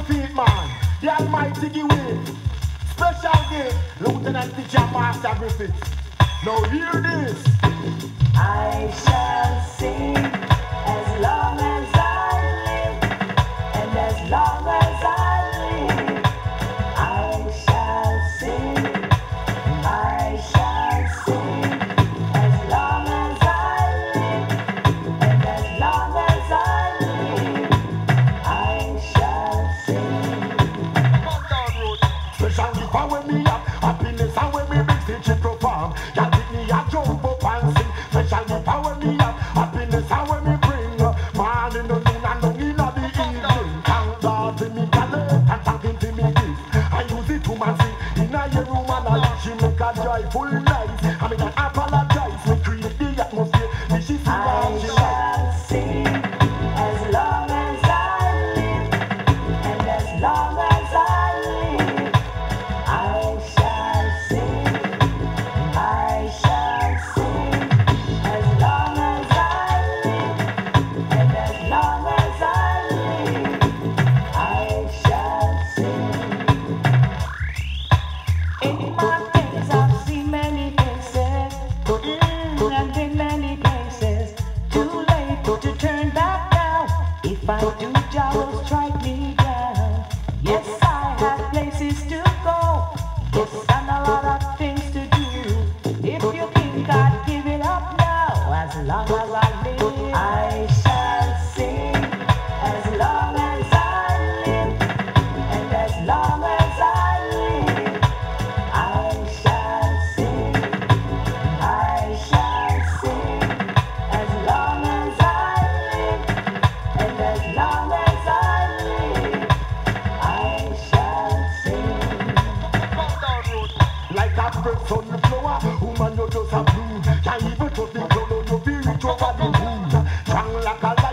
feet, man. The Almighty give way. Special gift, Lieutenant Teacher Master Griffiths. Now hear this. I shall sing as long as I live, and as long as I live, I shall sing. I shall sing as long as I live, and as long as I live, I shall sing. Special gift and when me up, happiness and when me big stage it perform. Y'all pick me a jump up and sing. Special gift and when me up, happiness and when me bring. Man in the noon and down in the evening. Thank God to me collect and thank him to me gift. I use it to my sing. In a your room and I she make a joyful night. I mean I apologize, we create the atmosphere. This is I shall sing as long as I live, and as long as I live, I shall sing. I shall sing as long as I live, and as long as I live, I shall sing. In my days I've seen many faces, and been many places. Too late to turn back now. If I do, Jah will strike me down. Yes, I have places to go. Yes, and a lot of things to do. If you think I'd give it up now, as long as I live, I shall sing. As long as I live, and as long as I live, I shall sing. I shall sing. As long as I live, and as long as I live, I shall sing. like a spread sunflower, woman you just a bloom. Can't even touch the ground, you feel it over the moon. Strong like a